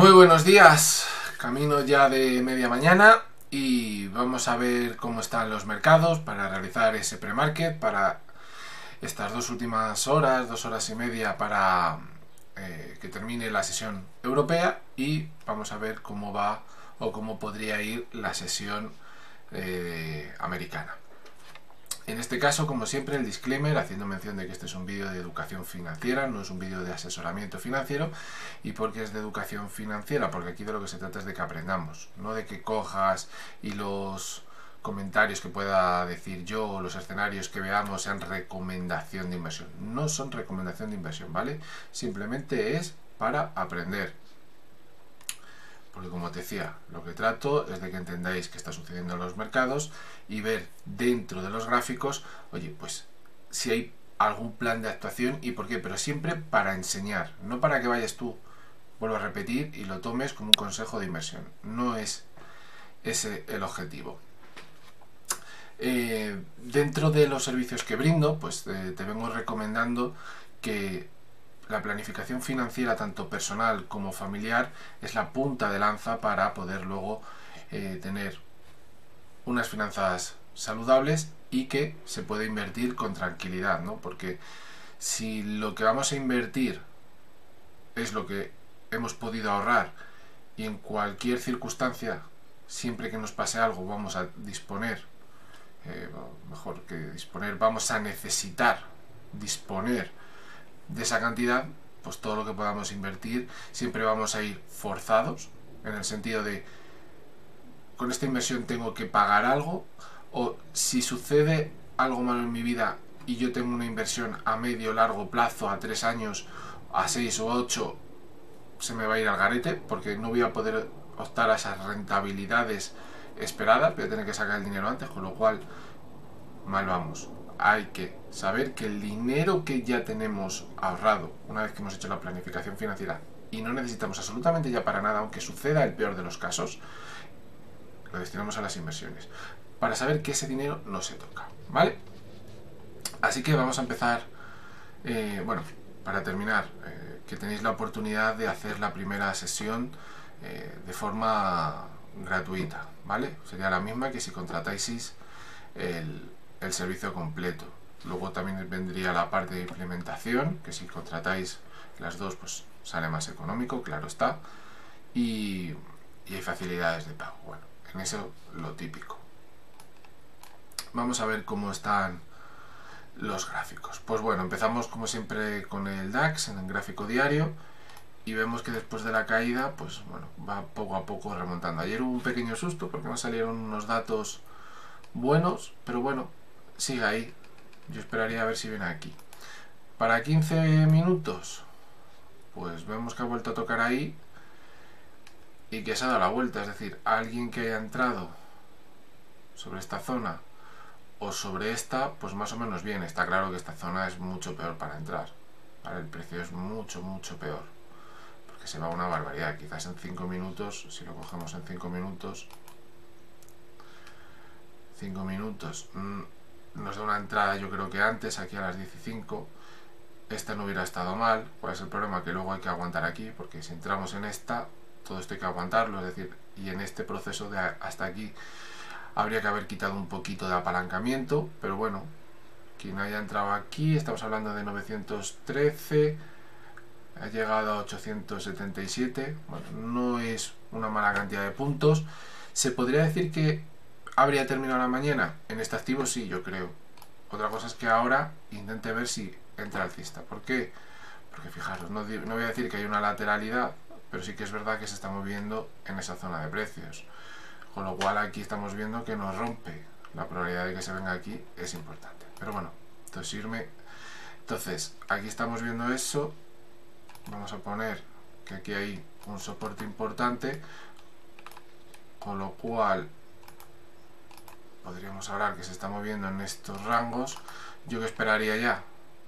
Muy buenos días, camino ya de media mañana y vamos a ver cómo están los mercados para realizar ese pre-market para estas dos últimas horas, 2 horas y media para que termine la sesión europea, y vamos a ver cómo va o cómo podría ir la sesión americana. En este caso, como siempre, el disclaimer, haciendo mención de que este es un vídeo de educación financiera, no es un vídeo de asesoramiento financiero. ¿Y por qué es de educación financiera? Porque aquí de lo que se trata es de que aprendamos, no de que cojas y los comentarios que pueda decir yo o los escenarios que veamos sean recomendación de inversión. No son recomendación de inversión, ¿vale? Simplemente es para aprender. Porque, como te decía, lo que trato es de que entendáis qué está sucediendo en los mercados y ver dentro de los gráficos, oye, pues si hay algún plan de actuación y por qué, pero siempre para enseñar, no para que vayas tú, vuelvo a repetir, y lo tomes como un consejo de inversión. No es ese el objetivo. Dentro de los servicios que brindo, pues te vengo recomendando que la planificación financiera, tanto personal como familiar, es la punta de lanza para poder luego tener unas finanzas saludables y que se puede invertir con tranquilidad, ¿no? Porque si lo que vamos a invertir es lo que hemos podido ahorrar y en cualquier circunstancia, siempre que nos pase algo, vamos a disponer, mejor que disponer, vamos a necesitar disponer de esa cantidad, pues todo lo que podamos invertir siempre vamos a ir forzados, en el sentido de con esta inversión tengo que pagar algo, o si sucede algo malo en mi vida y yo tengo una inversión a medio largo plazo, a 3 años, a 6 o 8, se me va a ir al garete porque no voy a poder optar a esas rentabilidades esperadas, voy a tener que sacar el dinero antes, con lo cual mal vamos. Hay que saber que el dinero que ya tenemos ahorrado, una vez que hemos hecho la planificación financiera y no necesitamos absolutamente ya para nada, aunque suceda el peor de los casos, lo destinamos a las inversiones, para saber que ese dinero no se toca, ¿vale? Así que vamos a empezar, bueno, para terminar, que tenéis la oportunidad de hacer la primera sesión de forma gratuita, ¿vale? Sería la misma que si contratáis el servicio completo. Luego también vendría la parte de implementación, que si contratáis las dos, pues sale más económico, claro está. Y hay facilidades de pago. Bueno, en eso lo típico. Vamos a ver cómo están los gráficos. Pues bueno, empezamos como siempre con el DAX en el gráfico diario y vemos que después de la caída, pues bueno, va poco a poco remontando. Ayer hubo un pequeño susto porque nos salieron unos datos buenos, pero bueno, sigue ahí. Yo esperaría a ver si viene aquí. Para 15 minutos, pues vemos que ha vuelto a tocar ahí y que se ha dado la vuelta. Es decir, alguien que haya entrado sobre esta zona o sobre esta, pues más o menos bien. Está claro que esta zona es mucho peor para entrar, ¿vale? El precio es mucho, mucho peor, porque se va una barbaridad. Quizás en 5 minutos, si lo cogemos en 5 minutos, 5 minutos nos da una entrada, yo creo que antes, aquí a las 15, esta no hubiera estado mal. ¿Cuál es el problema? Que luego hay que aguantar aquí, porque si entramos en esta, todo esto hay que aguantarlo, es decir, y en este proceso de hasta aquí habría que haber quitado un poquito de apalancamiento, pero bueno, quien haya entrado aquí, estamos hablando de 913, ha llegado a 877, bueno, no es una mala cantidad de puntos. ¿Se podría decir que habría terminado la mañana? En este activo sí, yo creo. Otra cosa es que ahora intente ver si entra alcista. ¿Por qué? Porque fijaros, no voy a decir que hay una lateralidad, pero sí que es verdad que se está moviendo en esa zona de precios. Con lo cual aquí estamos viendo que nos rompe. La probabilidad de que se venga aquí es importante. Pero bueno, entonces aquí estamos viendo eso. Vamos a poner que aquí hay un soporte importante, con lo cual podríamos hablar que se está moviendo en estos rangos. Yo que esperaría ya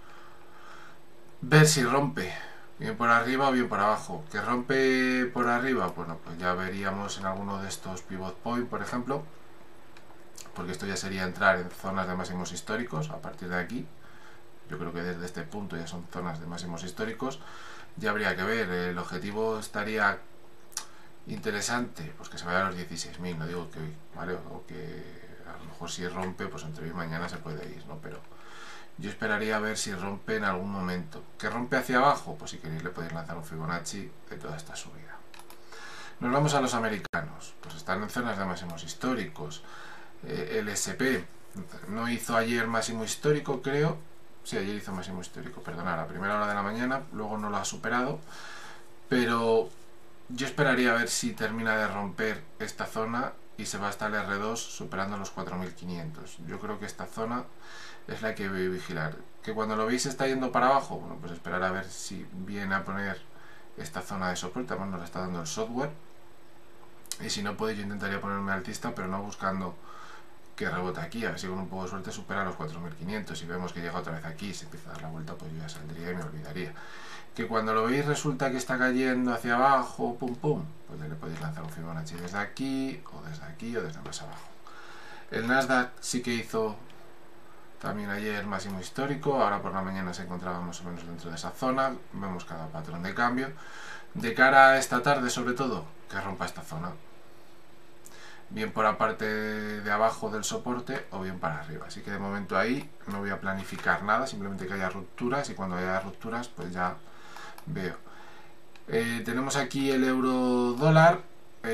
ver si rompe bien por arriba o bien por abajo. Que rompe por arriba, bueno, pues ya veríamos en alguno de estos pivot point, por ejemplo, porque esto ya sería entrar en zonas de máximos históricos. A partir de aquí, yo creo que desde este punto ya son zonas de máximos históricos. Ya habría que ver, el objetivo estaría interesante, pues que se vaya a los 16.000, no digo que hoy, ¿vale? O que a lo mejor si rompe, pues entre hoy y mañana se puede ir, ¿no? Pero yo esperaría a ver si rompe en algún momento. ¿Que rompe hacia abajo? Pues si queréis le podéis lanzar un Fibonacci de toda esta subida. Nos vamos a los americanos, pues están en zonas de máximos históricos. El SP no hizo ayer máximo histórico, creo. Sí, ayer hizo máximo histórico, perdona, a la primera hora de la mañana, luego no lo ha superado. Pero yo esperaría a ver si termina de romper esta zona y se va hasta el R2 superando los 4.500. Yo creo que esta zona es la que voy a vigilar. Que cuando lo veis está yendo para abajo, bueno, pues esperar a ver si viene a poner esta zona de soporte, además nos la está dando el software. Y si no puede, yo intentaría ponerme altista, pero no buscando que rebote aquí, a ver si con un poco de suerte supera los 4.500. Si vemos que llega otra vez aquí y se empieza a dar la vuelta, pues yo ya saldría y me olvidaría. Que cuando lo veis resulta que está cayendo hacia abajo, pum pum, pues ya le podéis lanzar un Fibonacci desde aquí o desde más abajo. El Nasdaq sí que hizo también ayer máximo histórico, ahora por la mañana se encontraba más o menos dentro de esa zona, vemos cada patrón de cambio. De cara a esta tarde sobre todo, que rompa esta zona, bien por la parte de abajo del soporte o bien para arriba. Así que de momento ahí no voy a planificar nada, simplemente que haya rupturas y cuando haya rupturas pues ya veo. Tenemos aquí el euro dólar,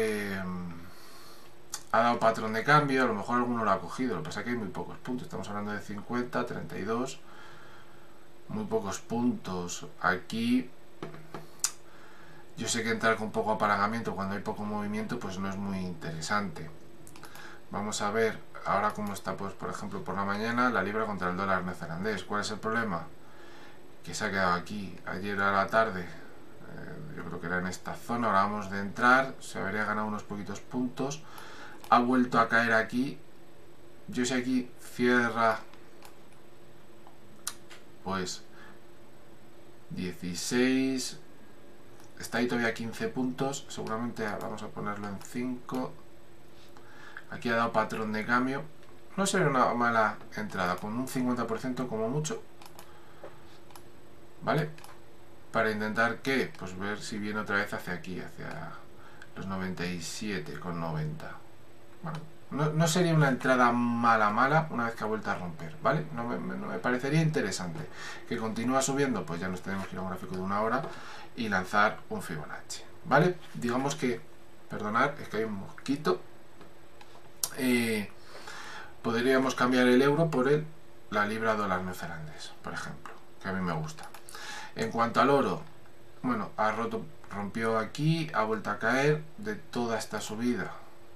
ha dado patrón de cambio, a lo mejor alguno lo ha cogido, lo que pasa es que hay muy pocos puntos, estamos hablando de 50, 32, muy pocos puntos. Aquí yo sé que entrar con poco apalancamiento cuando hay poco movimiento pues no es muy interesante. Vamos a ver ahora cómo está, pues por ejemplo por la mañana la libra contra el dólar neozelandés. ¿Cuál es el problema? Que se ha quedado aquí. Ayer a la tarde, yo creo que era en esta zona, ahora vamos de entrar, se habría ganado unos poquitos puntos, ha vuelto a caer aquí. Yo sé aquí cierra pues 16, está ahí todavía 15 puntos, seguramente vamos a ponerlo en 5. Aquí ha dado patrón de cambio, no sería una mala entrada, con un 50% como mucho, ¿vale? Para intentar que, pues ver si viene otra vez hacia aquí, hacia los 97,90. Bueno, no sería una entrada mala una vez que ha vuelto a romper, ¿vale? No me parecería interesante. Que continúa subiendo, pues ya nos tenemos que ir a un gráfico de una hora y lanzar un Fibonacci, ¿vale? Digamos que, perdonad, es que hay un mosquito. Podríamos cambiar el euro por la libra dólar neozelandés, por ejemplo, que a mí me gusta. En cuanto al oro, bueno, rompió aquí, ha vuelto a caer de toda esta subida.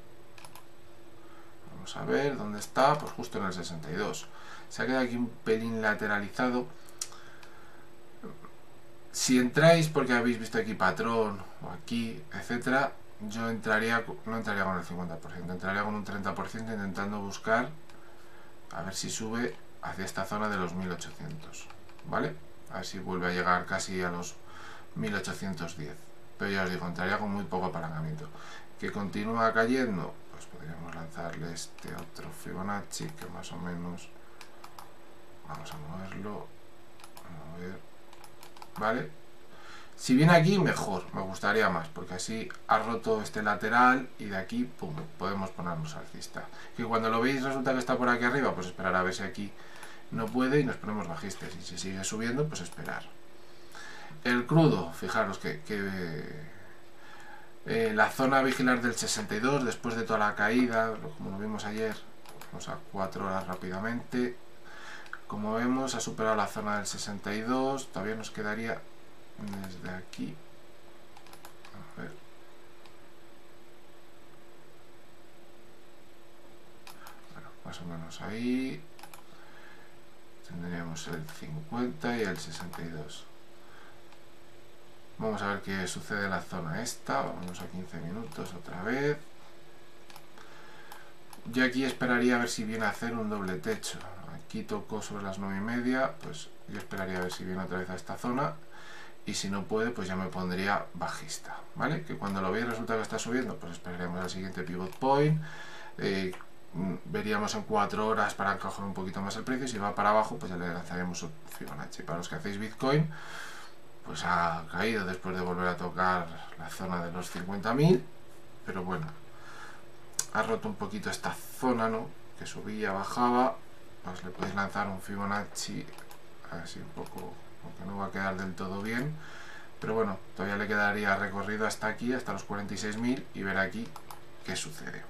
Vamos a ver dónde está, pues justo en el 62. Se ha quedado aquí un pelín lateralizado. Si entráis porque habéis visto aquí patrón o aquí, etcétera, yo no entraría con el 50%, entraría con un 30% intentando buscar a ver si sube hacia esta zona de los 1800, ¿vale? A ver si vuelve a llegar casi a los 1810. Pero ya os digo, entraría con muy poco apalancamiento. Que continúa cayendo, pues podríamos lanzarle este otro Fibonacci que más o menos, vamos a moverlo, a ver, ¿vale? Si viene aquí, mejor, me gustaría más, porque así ha roto este lateral y de aquí, pum, podemos ponernos alcista. Que cuando lo veis resulta que está por aquí arriba, pues esperar a ver si aquí no puede y nos ponemos bajistas. Y si sigue subiendo, pues esperar. El crudo, fijaros que la zona a vigilar del 62, después de toda la caída, como lo vimos ayer, vamos a 4 horas rápidamente. Como vemos, ha superado la zona del 62, todavía nos quedaría desde aquí, a ver, bueno, más o menos ahí tendríamos el 50 y el 62. Vamos a ver qué sucede en la zona esta, vamos a 15 minutos otra vez. Yo aquí esperaría a ver si viene a hacer un doble techo. Aquí tocó sobre las 9:30, pues yo esperaría a ver si viene otra vez a esta zona. Y si no puede, pues ya me pondría bajista, ¿vale? Que cuando lo veis resulta que está subiendo, pues esperaremos al siguiente pivot point. Veríamos en 4 horas para encajar un poquito más el precio. Si va para abajo, pues ya le lanzaremos un Fibonacci. Para los que hacéis Bitcoin, pues ha caído después de volver a tocar la zona de los 50.000. pero bueno, ha roto un poquito esta zona, ¿no? Que subía, bajaba, pues le podéis lanzar un Fibonacci así un poco, aunque no va a quedar del todo bien, pero bueno, todavía le quedaría recorrido hasta aquí, hasta los 46.000, y ver aquí qué sucede.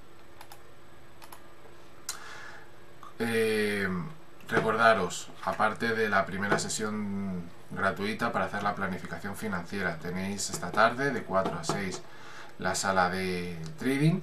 Recordaros, aparte de la primera sesión gratuita para hacer la planificación financiera, tenéis esta tarde de 4 a 6 la sala de trading.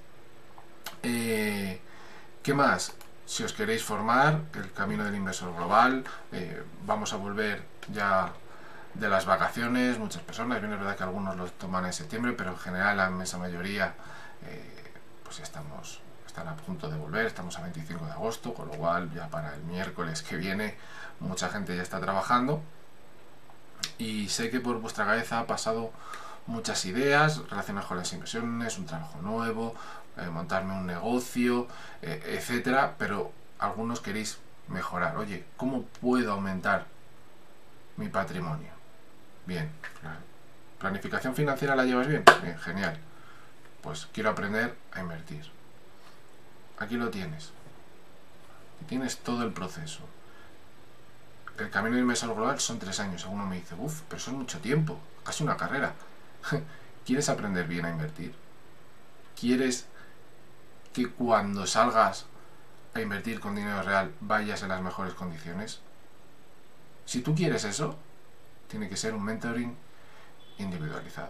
¿Qué más? Si os queréis formar, el camino del inversor global, vamos a volver ya de las vacaciones, muchas personas, bien es verdad que algunos lo toman en septiembre, pero en general la inmensa mayoría pues están a punto de volver, estamos a 25 de agosto, con lo cual ya para el miércoles que viene mucha gente ya está trabajando, y sé que por vuestra cabeza ha pasado muchas ideas relacionadas con las inversiones, un trabajo nuevo, montarme un negocio, etcétera, pero algunos queréis mejorar. Oye, ¿cómo puedo aumentar mi patrimonio? Bien, la planificación financiera la llevas bien, bien, genial. Pues quiero aprender a invertir. Aquí lo tienes. Aquí tienes todo el proceso. El camino del inversor global son 3 años. Alguno me dice, uff, pero eso es mucho tiempo, casi una carrera. ¿Quieres aprender bien a invertir? ¿Quieres que cuando salgas a invertir con dinero real vayas en las mejores condiciones? Si tú quieres eso, tiene que ser un mentoring individualizado.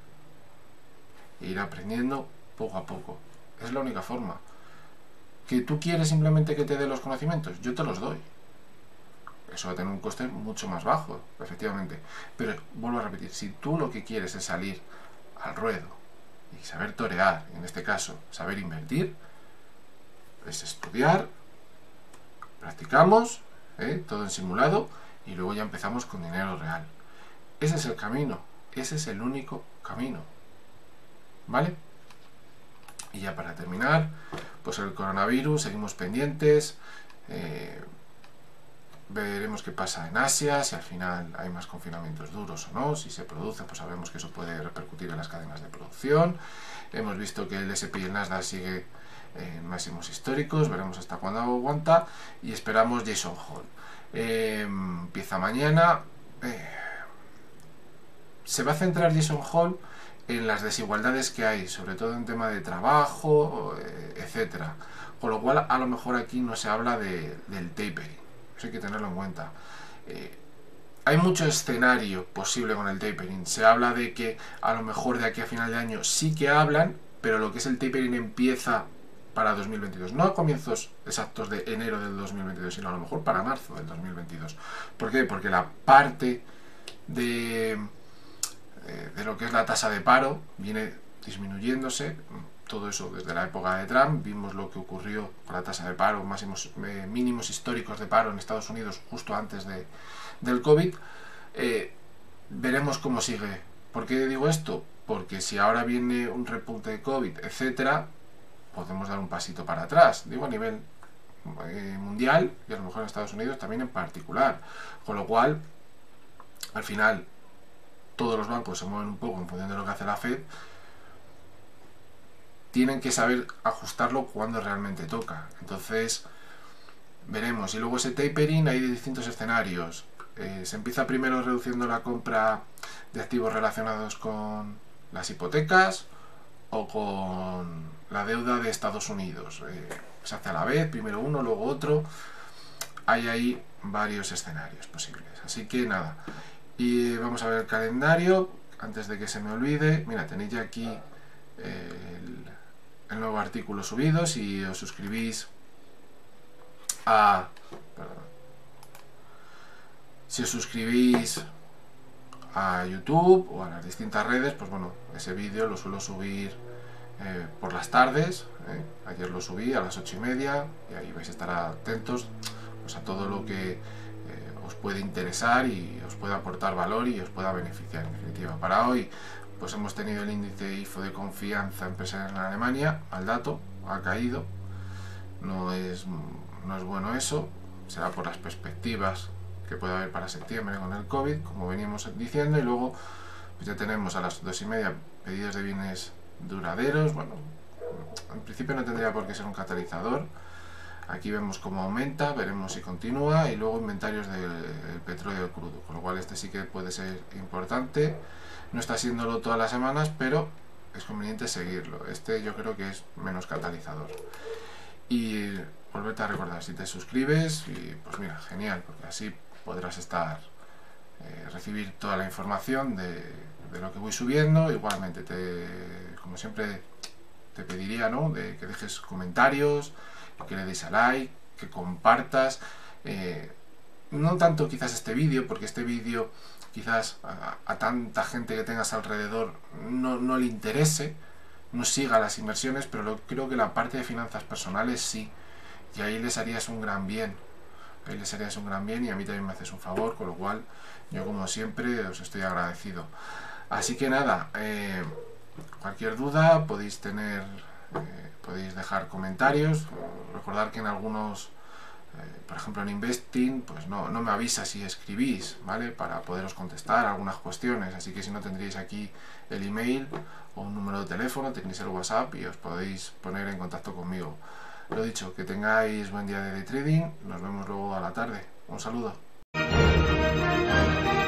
E ir aprendiendo poco a poco. Es la única forma. ¿Que tú quieres simplemente que te dé los conocimientos? Yo te los doy. Eso va a tener un coste mucho más bajo, efectivamente. Pero vuelvo a repetir, si tú lo que quieres es salir al ruedo y saber torear, en este caso saber invertir, es estudiar, practicamos, todo en simulado, y luego ya empezamos con dinero real. Ese es el camino, ese es el único camino, ¿vale? Y ya para terminar, pues el coronavirus, seguimos pendientes, veremos qué pasa en Asia, si al final hay más confinamientos duros o no, si se produce, pues sabemos que eso puede repercutir en las cadenas de producción. Hemos visto que el S&P y el Nasdaq sigue en máximos históricos, veremos hasta cuándo aguanta, y esperamos Jackson Hole. Empieza mañana. Se va a centrar Jackson Hole en las desigualdades que hay, sobre todo en tema de trabajo, etcétera. Con lo cual, a lo mejor aquí no se habla del tapering. Eso hay que tenerlo en cuenta. Hay mucho escenario posible con el tapering. Se habla de que a lo mejor de aquí a final de año sí que hablan, pero lo que es el tapering empieza para 2022. No a comienzos exactos de enero del 2022, sino a lo mejor para marzo del 2022. ¿Por qué? Porque la parte de lo que es la tasa de paro viene disminuyéndose. Todo eso desde la época de Trump. Vimos lo que ocurrió con la tasa de paro, mínimos históricos de paro en Estados Unidos justo antes del COVID. Veremos cómo sigue. ¿Por qué digo esto? Porque si ahora viene un repunte de COVID, etcétera, podemos dar un pasito para atrás. Digo a nivel mundial, y a lo mejor en Estados Unidos también en particular. Con lo cual, al final, todos los bancos se mueven un poco en función de lo que hace la Fed. Tienen que saber ajustarlo cuando realmente toca. Entonces, veremos. Y luego ese tapering, hay distintos escenarios. Se empieza primero reduciendo la compra de activos relacionados con las hipotecas o con la deuda de Estados Unidos. Se hace a la vez, primero uno, luego otro. Hay ahí varios escenarios posibles. Así que nada. Y vamos a ver el calendario, antes de que se me olvide. Mira, tenéis ya aquí el nuevo artículo subido. Si os suscribís a... Si os suscribís a YouTube o a las distintas redes, pues bueno, ese vídeo lo suelo subir por las tardes. Ayer lo subí a las 8:30 y ahí vais a estar atentos pues, a todo lo que os puede interesar y os pueda aportar valor y os pueda beneficiar en definitiva. Para hoy pues hemos tenido el índice IFO de confianza empresarial en Alemania, al dato, ha caído, no es bueno eso, será por las perspectivas que puede haber para septiembre con el COVID, como veníamos diciendo, y luego pues ya tenemos a las 2:30 pedidos de bienes duraderos. Bueno, en principio no tendría por qué ser un catalizador. Aquí vemos cómo aumenta, veremos si continúa, y luego inventarios del petróleo crudo, con lo cual este sí que puede ser importante. No está siéndolo todas las semanas, pero es conveniente seguirlo. Este yo creo que es menos catalizador. Y volverte a recordar, si te suscribes, y pues mira, genial, porque así podrás recibir toda la información de lo que voy subiendo. Igualmente, como siempre te pediría, ¿no?, de que dejes comentarios, que le deis a like, que compartas. No tanto quizás este vídeo, porque este vídeo quizás a tanta gente que tengas alrededor no le interese, no siga las inversiones, pero creo que la parte de finanzas personales sí, y ahí les harías un gran bien. Ahí les harías un gran bien y a mí también me haces un favor, con lo cual yo, como siempre, os estoy agradecido. Así que nada, cualquier duda podéis dejar comentarios. Recordad que en algunos, por ejemplo en Investing, pues no me avisa si escribís, ¿vale?, para poderos contestar algunas cuestiones, así que si no, tendréis aquí el email o un número de teléfono, tenéis el WhatsApp y os podéis poner en contacto conmigo. Lo dicho, que tengáis buen día de day trading, nos vemos luego a la tarde. Un saludo.